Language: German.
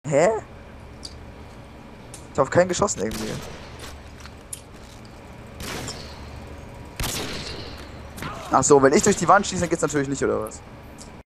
Hä? Ich hab auf keinen geschossen irgendwie. Ach so, wenn ich durch die Wand schieße, dann geht's natürlich nicht, oder was?